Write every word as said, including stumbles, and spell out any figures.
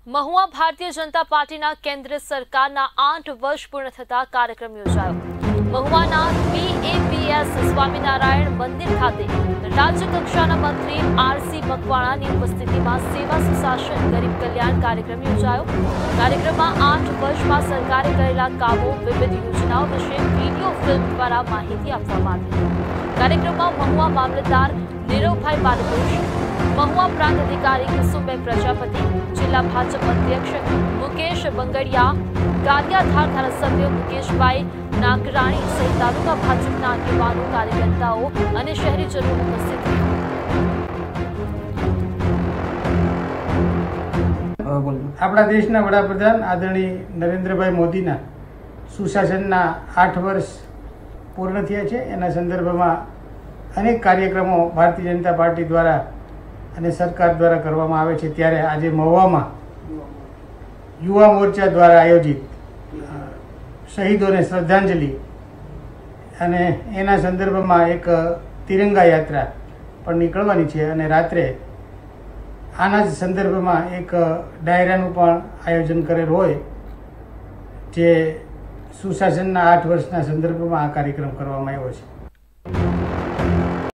મહુવા ભારતીય જનતા પાર્ટીના કેન્દ્ર સરકારના આઠ વર્ષ પૂર્ણ થતા કાર્યક્રમ યોજાયો। મહુવાના બીએપીએસ સ્વામિનારાયણ મંદિર ખાતે રાજ્ય કક્ષાના મંત્રી આરસી મકવાણાની ઉપસ્થિતિમાં સેવા સુશાસન ગરીબ કલ્યાણ કાર્યક્રમ યોજાયો। કાર્યક્રમમાં આઠ વર્ષમાં સરકારે કરેલા કામો વિવિધ યોજનાઓ વિશે વિડીયો ફિલ્મ દ્વારા માહિતી આપવામાં આવી। કાર્યક્રમમાં મહુવા મામલતદાર નીરવભાઈ બાલકૃષ્ણ, મહુવા પ્રાંત अधिकारी कुसुमबेन प्रजापति, जिला भाजपा अध्यक्ष मुकेश बंगड़िया, गारियाधार धारासभ्य मुकेशभाई नागराणी सहित तालुका भाजपा આગેવાનો, कार्यकर्ताओं और शहरीजनों उपस्थित રહ્યા। આપણા દેશના વડાપ્રધાન આદરણીય નરેન્દ્રભાઈ મોદીના સુશાસનના આઠ વર્ષ પૂર્ણ થયા છે। એના સંદર્ભમાં અનેક કાર્યક્રમો ભારતીય જનતા પાર્ટી દ્વારા અને સરકાર દ્વારા કરવામાં આવે છે। ત્યારે આજે મહુવામાં યુવા મોરચા દ્વારા આયોજિત શહીદોને શ્રદ્ધાંજલિ અને એના સંદર્ભમાં એક તિરંગા યાત્રા પણ નીકળવાની છે અને રાત્રે આના જ સંદર્ભમાં એક ડાયરાનું પણ આયોજન કરેલ હોય, જે સુશાસનના આઠ વર્ષના સંદર્ભમાં આ કાર્યક્રમ કરવામાં આવ્યો છે।